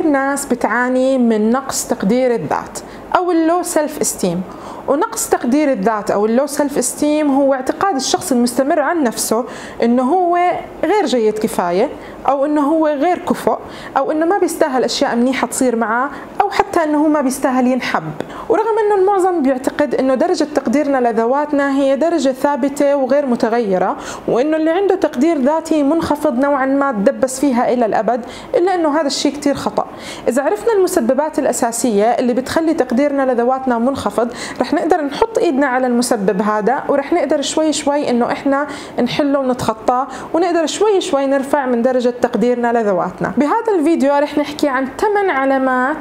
ناس بتعاني من نقص تقدير الذات أو اللو سيلف استيم. ونقص تقدير الذات أو اللو سيلف استيم هو اعتقاد الشخص المستمر عن نفسه إنه هو غير جيد كفاية، أو إنه هو غير كفؤ، أو إنه ما بيستاهل أشياء منيحة تصير معه، أو حتى إنه هو ما بيستاهل ينحب. ورغم إنه المعظم بيعتقد إنه درجة تقديرنا لذواتنا هي درجة ثابتة وغير متغيرة، وإنه اللي عنده تقدير ذاتي منخفض نوعا ما تدبس فيها إلى الأبد، إلا إنه هذا الشيء كتير خطأ. إذا عرفنا المسببات الأساسية اللي بتخلي تقديرنا لذواتنا منخفض، رح نقدر نحط إيدنا على المسبب هذا، ورح نقدر شوي شوي إنه إحنا نحله ونتخطاه، ونقدر شوي شوي نرفع من درجة تقديرنا لذواتنا. بهذا الفيديو رح نحكي عن 8 علامات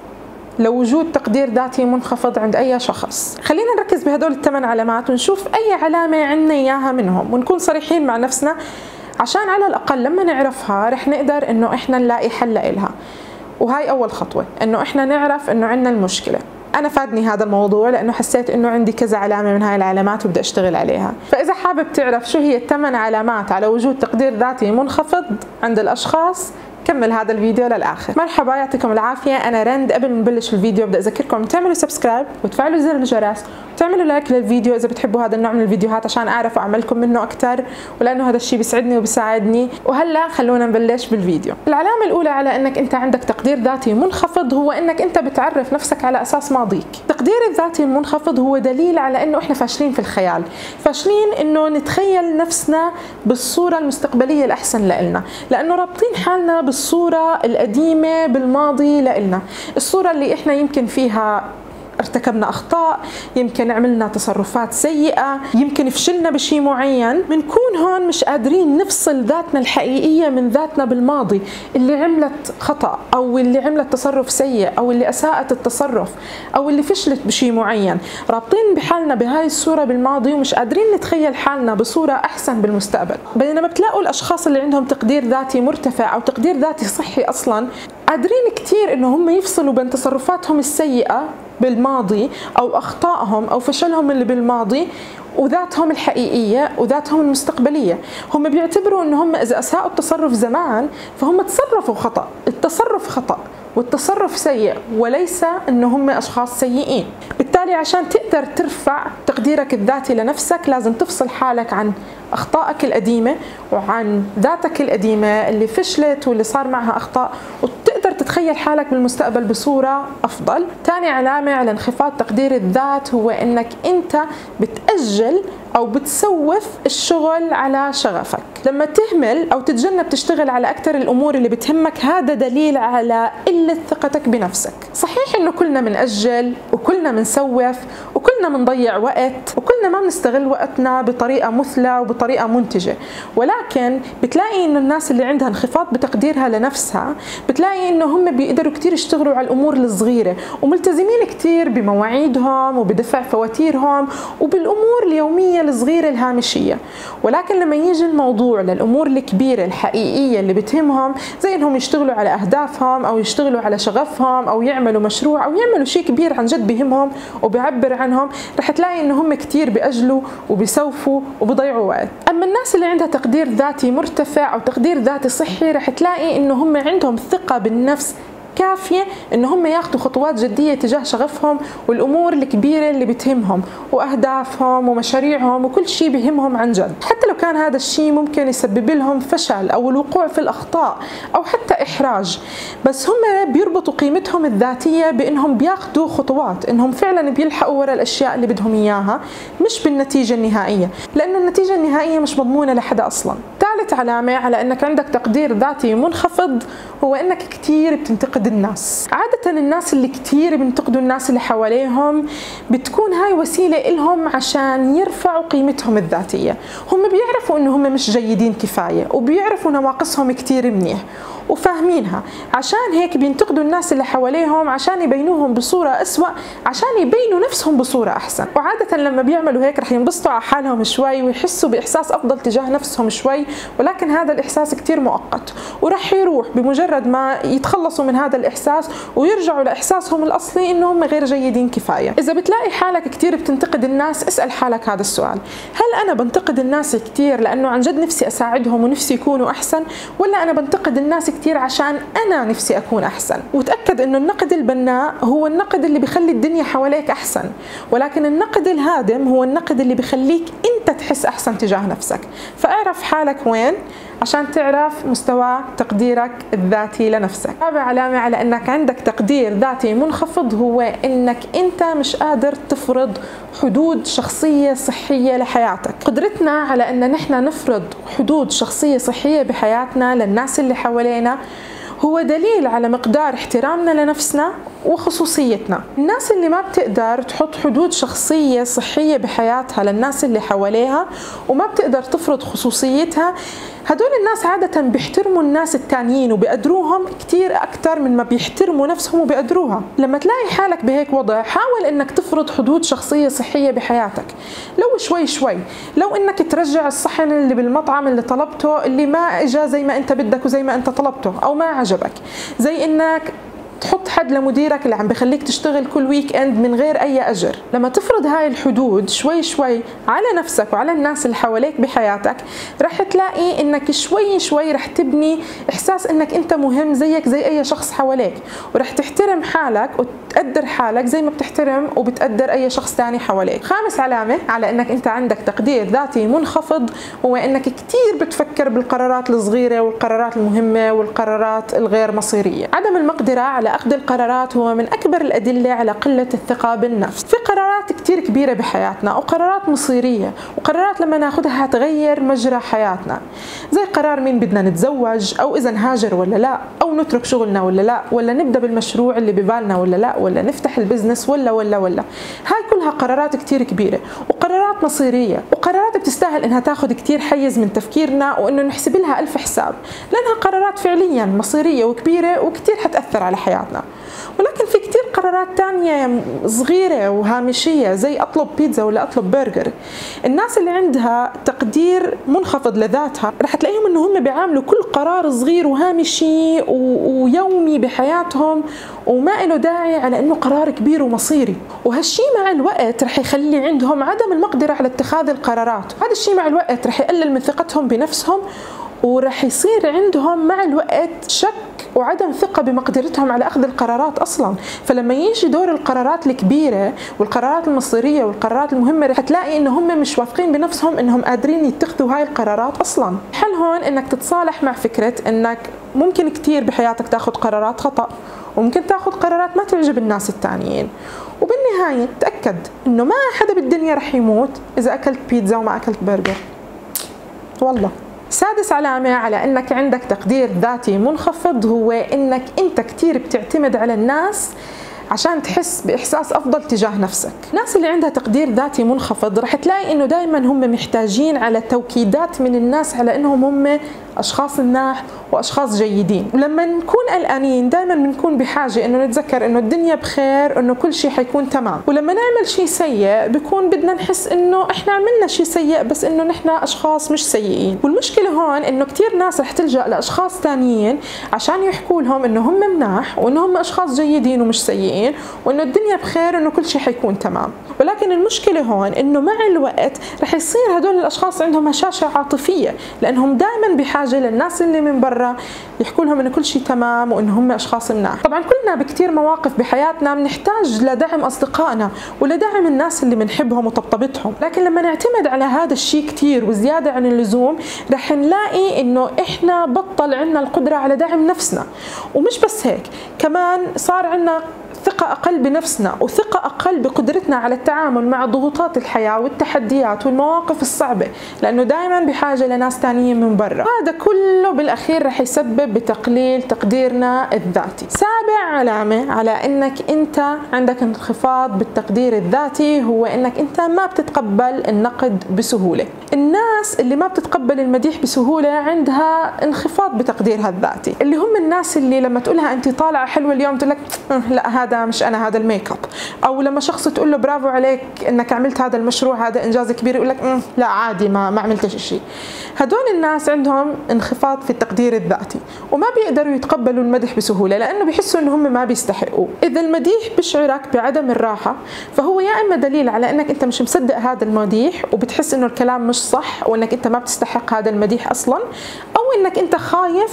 لوجود تقدير ذاتي منخفض عند أي شخص. خلينا نركز بهدول ال8 علامات ونشوف أي علامة عنا إياها منهم، ونكون صريحين مع نفسنا عشان على الأقل لما نعرفها رح نقدر إنه إحنا نلاقي حل إلها. وهاي أول خطوة، إنه إحنا نعرف إنه عنا المشكلة. أنا فادني هذا الموضوع لأنه حسيت إنه عندي كذا علامة من هاي العلامات وبدي أشتغل عليها. فإذا حابب تعرف شو هي ال8 علامات على وجود تقدير ذاتي منخفض عند الأشخاص، كمل هذا الفيديو للآخر. مرحبا، يعطيكم العافية، أنا رند. قبل ما نبلش الفيديو بدي أذكركم تعملوا سبسكرايب وتفعلوا زر الجرس وتعملوا لايك للفيديو إذا بتحبوا هذا النوع من الفيديوهات عشان أعرف أعملكم منه أكثر، ولأنه هذا الشيء بيسعدني وبيساعدني. وهلا خلونا نبلش بالفيديو. العلامة الأولى على إنك أنت عندك تقدير ذاتي منخفض هو إنك أنت بتعرف نفسك على أساس ماضيك. التقدير الذاتي المنخفض هو دليل على إنه إحنا فاشلين في الخيال، فاشلين إنه نتخيل نفسنا بالصورة المستقبلية الأحسن لإلنا، لأنه رابطين حالنا بالصورة القديمة بالماضي لإلنا، الصورة اللي إحنا يمكن فيها ارتكبنا أخطاء، يمكن عملنا تصرفات سيئة، يمكن فشلنا بشيء معين. بنكون هون مش قادرين نفصل ذاتنا الحقيقية من ذاتنا بالماضي اللي عملت خطأ، أو اللي عملت تصرف سيء، أو اللي أساءت التصرف، أو اللي فشلت بشيء معين. رابطين بحالنا بهاي الصورة بالماضي ومش قادرين نتخيل حالنا بصورة أحسن بالمستقبل. بينما بتلاقوا الأشخاص اللي عندهم تقدير ذاتي مرتفع أو تقدير ذاتي صحي أصلا قادرين كتير إنه هم يفصلوا بين تصرفاتهم السيئة بالماضي أو أخطائهم أو فشلهم اللي بالماضي وذاتهم الحقيقية وذاتهم المستقبلية. هم بيعتبروا إنه هم إذا أساءوا التصرف زمان فهم تصرفوا خطأ، التصرف خطأ والتصرف سيء، وليس إنه هم أشخاص سيئين. بالتالي عشان تقدر ترفع تقديرك الذاتي لنفسك لازم تفصل حالك عن أخطائك القديمة وعن ذاتك القديمة اللي فشلت واللي صار معها أخطاء، وتقدر تتخيل حالك بالمستقبل بصورة أفضل. تاني علامة على انخفاض تقدير الذات هو إنك أنت بتأجل أو بتسوف الشغل على شغفك. لما تهمل أو تتجنب تشتغل على أكثر الأمور اللي بتهمك، هذا دليل على قلة ثقتك بنفسك. صحيح إنه كلنا منأجل وكلنا منسوف وكلنا منضيع وقت وكلنا ما بنستغل وقتنا بطريقة مثلى وبطريقة منتجة، ولكن بتلاقي إنه الناس اللي عندها انخفاض بتقديرها لنفسها بتلاقي إنه هم بيقدروا كتير يشتغلوا على الأمور الصغيرة وملتزمين كتير بمواعيدهم وبدفع فواتيرهم وبالأمور اليومية الصغيرة الهامشية. ولكن لما يجي الموضوع للأمور الكبيرة الحقيقية اللي بتهمهم، زي إنهم يشتغلوا على أهدافهم أو يشتغلوا على شغفهم أو يعملوا مشروع أو يعملوا شيء كبير عن جد بيهمهم وبيعبر عنهم، رح تلاقي إنه هم كتير بيأجلوا وبيسوفوا وبيضيعوا وقت. أما الناس اللي عندها تقدير ذاتي مرتفع أو تقدير ذاتي صحي رح تلاقي إنه هم عندهم ثقة بالنفس كافية إن هم ياخذوا خطوات جدية تجاه شغفهم والأمور الكبيرة اللي بتهمهم وأهدافهم ومشاريعهم وكل شيء بيهمهم عن جد، حتى لو كان هذا الشيء ممكن يسبب لهم فشل أو الوقوع في الأخطاء أو حتى إحراج. بس هم بيربطوا قيمتهم الذاتية بإنهم بياخذوا خطوات، إنهم فعلا بيلحقوا وراء الأشياء اللي بدهم إياها، مش بالنتيجة النهائية، لأنه النتيجة النهائية مش مضمونة لحدا أصلا. ثالث علامة على إنك عندك تقدير ذاتي منخفض هو إنك كتير بتنتقد الناس. عادة الناس اللي كتير بينتقدوا الناس اللي حواليهم بتكون هاي وسيلة إلهم عشان يرفعوا قيمتهم الذاتية. هم بيعرفوا إنه هم مش جيدين كفاية وبيعرفوا نواقصهم كتير منيح وفاهمينها، عشان هيك بينتقدوا الناس اللي حواليهم عشان يبينوهم بصورة أسوأ، عشان يبينوا نفسهم بصورة أحسن. وعادة لما بيعملوا هيك رح ينبسطوا على حالهم شوي ويحسوا بإحساس أفضل تجاه نفسهم شوي، ولكن هذا الإحساس كتير مؤقت ورح يروح بمجرد ما يتخلصوا من هذا الإحساس ويرجعوا لإحساسهم الأصلي إنهم غير جيدين كفاية. إذا بتلاقي حالك كتير بتنتقد الناس، اسأل حالك هذا السؤال: هل أنا بنتقد الناس كتير لأنه عن جد نفسي أساعدهم ونفسي يكونوا أحسن، ولا أنا بنتقد الناس كتير عشان أنا نفسي أكون أحسن. وتأكد إنه النقد البناء هو النقد اللي بيخلي الدنيا حواليك أحسن، ولكن النقد الهادم هو النقد اللي بيخليك أنت تحس أحسن تجاه نفسك. فاعرف حالك وين عشان تعرف مستوى تقديرك الذاتي لنفسك. رابع علامة على أنك عندك تقدير ذاتي منخفض هو أنك أنت مش قادر تفرض حدود شخصية صحية لحياتك. قدرتنا على أن نحن نفرض حدود شخصية صحية بحياتنا للناس اللي حوالينا هو دليل على مقدار احترامنا لنفسنا وخصوصيتنا. الناس اللي ما بتقدر تحط حدود شخصية صحية بحياتها للناس اللي حواليها وما بتقدر تفرض خصوصيتها، هدول الناس عادة بيحترموا الناس التانيين وبيقدروهم كتير أكتر من ما بيحترموا نفسهم وبيقدروها. لما تلاقي حالك بهيك وضع حاول إنك تفرض حدود شخصية صحية بحياتك، لو شوي شوي. لو إنك ترجع الصحن اللي بالمطعم اللي طلبته اللي ما إجا زي ما أنت بدك وزي ما أنت طلبته أو ما عجبك، زي إنك تحط حد لمديرك اللي عم بخليك تشتغل كل ويك اند من غير اي اجر. لما تفرض هاي الحدود شوي شوي على نفسك وعلى الناس اللي حواليك بحياتك، رح تلاقي انك شوي شوي رح تبني احساس انك انت مهم زيك زي اي شخص حواليك، ورح تحترم حالك وتقدر حالك زي ما بتحترم وبتقدر اي شخص تاني حواليك. خامس علامة على انك انت عندك تقدير ذاتي منخفض هو انك كتير بتفكر بالقرارات الصغيرة والقرارات المهمة والقرارات الغير مصيرية. عدم المقدرة على أخذ القرارات هو من أكبر الأدلة على قلة الثقة بالنفس. في قرارات كتير كبيرة بحياتنا وقرارات مصيرية وقرارات لما ناخدها هتغير مجرى حياتنا، زي قرار مين بدنا نتزوج أو إذا نهاجر ولا لا، أو نترك شغلنا ولا لا، ولا نبدأ بالمشروع اللي ببالنا ولا لا، ولا نفتح البزنس ولا. هاي كلها قرارات كتير كبيرة وقرارات مصيرية وقرارات بتستاهل إنها تاخد كتير حيز من تفكيرنا وإنه نحسب لها ألف حساب، لأنها قرارات فعليا مصيرية وكبيرة وكتير حتأثر على حياتنا. ولكن في كتير قرارات تانية صغيرة وهامشية زي أطلب بيتزا ولا أطلب برجر. الناس اللي عندها تقدير منخفض لذاتها رح تلاقيهم إنه هم بيعاملوا كل قرار صغير وهامشي ويومي بحياتهم وما له داعي على إنه قرار كبير ومصيري، وهالشي مع الوقت رح يخلي عندهم عدم المقدرة على اتخاذ القرارات. هذا الشي مع الوقت رح يقلل من ثقتهم بنفسهم، ورح يصير عندهم مع الوقت شك وعدم ثقة بمقدرتهم على أخذ القرارات أصلا. فلما يجي دور القرارات الكبيرة والقرارات المصيرية والقرارات المهمة رح تلاقي إنه هم مش واثقين بنفسهم إنهم قادرين يتخذوا هاي القرارات أصلا. الحل هون إنك تتصالح مع فكرة إنك ممكن كتير بحياتك تاخذ قرارات خطأ وممكن تاخذ قرارات ما تعجب الناس التانيين، وبالنهاية تأكد إنه ما حدا بالدنيا رح يموت إذا أكلت بيتزا وما أكلت برجر والله. سادس علامة على أنك عندك تقدير ذاتي منخفض هو أنك أنت كتير بتعتمد على الناس عشان تحس بإحساس أفضل تجاه نفسك. الناس اللي عندها تقدير ذاتي منخفض رح تلاقي إنه دايما هم محتاجين على توكيدات من الناس على إنهم هم أشخاص مناح وأشخاص جيدين. ولما نكون قلقانين دايما بنكون بحاجة إنه نتذكر إنه الدنيا بخير، إنه كل شيء حيكون تمام. ولما نعمل شيء سيء بكون بدنا نحس إنه إحنا عملنا شيء سيء بس إنه نحن أشخاص مش سيئين. والمشكلة هون إنه كتير ناس رح تلجأ لأشخاص تانيين عشان يحكوا لهم إنه هم مناح وإنه هم أشخاص جيدين ومش سيئين وإنه الدنيا بخير وإنه كل شيء حيكون تمام. ولكن المشكلة هون إنه مع الوقت رح يصير هدول الأشخاص عندهم هشاشة عاطفية، لأنهم دائما بحاجة للناس اللي من برا يحكوا لهم إنه كل شيء تمام وإنه هم أشخاص مناح. طبعا كلنا بكتير مواقف بحياتنا بنحتاج لدعم أصدقائنا ولدعم الناس اللي بنحبهم وطبطبتهم، لكن لما نعتمد على هذا الشيء كتير وزيادة عن اللزوم رح نلاقي إنه إحنا بطل عنا القدرة على دعم نفسنا. ومش بس هيك، كمان صار عنا ثقة أقل بنفسنا وثقة أقل بقدرتنا على التعامل مع ضغوطات الحياة والتحديات والمواقف الصعبة، لأنه دائما بحاجة لناس تانيين من برا. هذا كله بالأخير رح يسبب بتقليل تقديرنا الذاتي. سابع علامة على أنك أنت عندك انخفاض بالتقدير الذاتي هو أنك أنت ما بتتقبل النقد بسهولة. الناس اللي ما بتتقبل المديح بسهولة عندها انخفاض بتقديرها الذاتي، اللي هم الناس اللي لما تقولها أنت طالعة حلوة اليوم تقول لك لا هذا مش أنا، هذا الميك اب. أو لما شخص تقول له برافو عليك إنك عملت هذا المشروع، هذا إنجاز كبير، يقول لك لا عادي ما عملتش شيء. هدول الناس عندهم انخفاض في التقدير الذاتي وما بيقدروا يتقبلوا المدح بسهولة لأنه بيحسوا إنه هم ما بيستحقوا. إذا المديح بشعرك بعدم الراحة فهو يا إما دليل على إنك أنت مش مصدق هذا المديح وبتحس إنه الكلام مش صح وإنك أنت ما بتستحق هذا المديح أصلا، أو إنك أنت خايف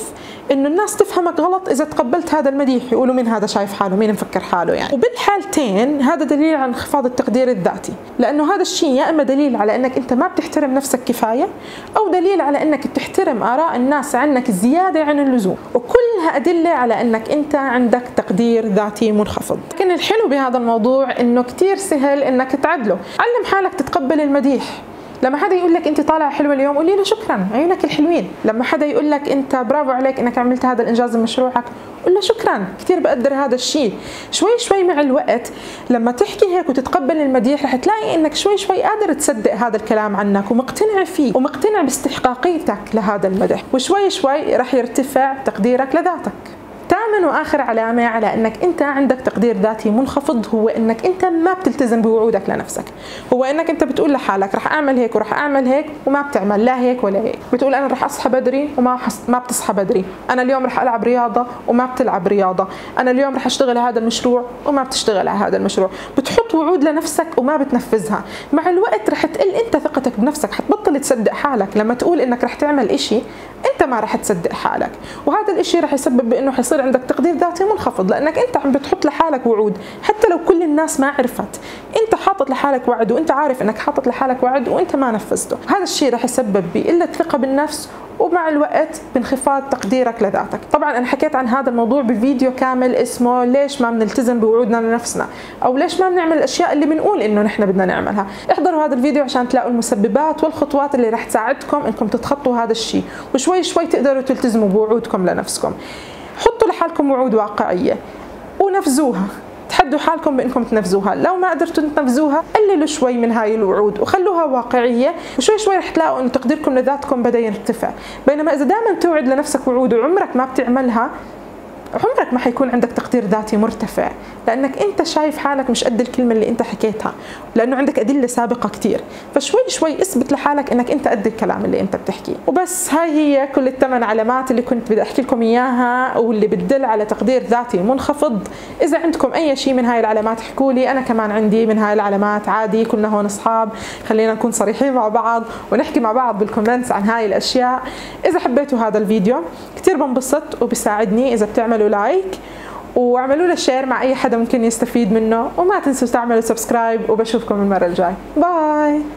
انه الناس تفهمك غلط اذا تقبلت هذا المديح، يقولوا مين هذا شايف حاله، مين مفكر حاله يعني. وبالحالتين هذا دليل على انخفاض التقدير الذاتي، لانه هذا الشيء يا اما دليل على انك انت ما بتحترم نفسك كفايه، او دليل على انك بتحترم اراء الناس عنك زياده عن اللزوم، وكلها ادله على انك انت عندك تقدير ذاتي منخفض. لكن الحلو بهذا الموضوع انه كثير سهل انك تعدله. علم حالك تتقبل المديح. لما حدا يقول لك انت طالعه حلوه اليوم قولي له شكرا، عيونك الحلوين. لما حدا يقول لك انت برافو عليك انك عملت هذا الانجاز بمشروعك، قول له شكرا، كثير بقدر هذا الشيء. شوي شوي مع الوقت لما تحكي هيك وتتقبل المديح رح تلاقي انك شوي شوي قادر تصدق هذا الكلام عنك ومقتنع فيه ومقتنع باستحقاقيتك لهذا المدح، وشوي شوي رح يرتفع تقديرك لذاتك. ثامن واخر علامه على انك انت عندك تقدير ذاتي منخفض هو انك انت ما بتلتزم بوعودك لنفسك. هو انك انت بتقول لحالك رح اعمل هيك ورح اعمل هيك وما بتعمل لا هيك ولا هيك. بتقول انا رح اصحى بدري وما بتصحى بدري. انا اليوم رح العب رياضه وما بتلعب رياضه. انا اليوم رح اشتغل على هذا المشروع وما بتشتغل على هذا المشروع. بتحط وعود لنفسك وما بتنفذها. مع الوقت رح تقل انت ثقتك بنفسك، حتبطل تصدق حالك. لما تقول انك رح تعمل اشي انت ما رح تصدق حالك، وهذا الاشي رح يسبب بانه حيصير عندك تقدير ذاتي منخفض، لانك انت عم بتحط لحالك وعود حتى لو كل الناس ما عرفت. انت حاطط لحالك وعد وانت عارف انك حاطط لحالك وعد وانت ما نفذته. هذا الشيء رح يسبب بقله ثقه بالنفس، ومع الوقت بانخفاض تقديرك لذاتك. طبعا انا حكيت عن هذا الموضوع بفيديو كامل اسمه ليش ما بنلتزم بوعودنا لنفسنا، او ليش ما بنعمل الاشياء اللي بنقول انه نحن بدنا نعملها. احضروا هذا الفيديو عشان تلاقوا المسببات والخطوات اللي رح تساعدكم انكم تتخطوا هذا الشيء، وشوي شوي تقدروا تلتزموا بوعودكم لنفسكم. حطوا لحالكم وعود واقعيه ونفذوها، تحدوا حالكم بانكم تنفذوها. لو ما قدرتوا تنفذوها قللوا شوي من هاي الوعود وخلوها واقعيه، وشوي شوي رح تلاقوا انه تقديركم لذاتكم بدا يرتفع. بينما اذا دائما توعد لنفسك وعود وعمرك ما بتعملها، عمرك ما حيكون عندك تقدير ذاتي مرتفع، لانك انت شايف حالك مش قد الكلمه اللي انت حكيتها، لانه عندك ادله سابقه كثير. فشوي شوي اثبت لحالك انك انت قد الكلام اللي انت بتحكيه. وبس هاي هي كل ال8 علامات اللي كنت بدي احكي لكم اياها واللي بتدل على تقدير ذاتي منخفض. اذا عندكم اي شيء من هاي العلامات احكوا لي، انا كمان عندي من هاي العلامات عادي، كلنا هون اصحاب، خلينا نكون صريحين مع بعض ونحكي مع بعض بالكومنتس عن هاي الاشياء. اذا حبيتوا هذا الفيديو كثير بنبسط وبساعدني اذا بتعملوا لايك واعملوا له شير مع اي حدا ممكن يستفيد منه، وما تنسوا تعملوا سبسكرايب، وبشوفكم المره الجاي. باي.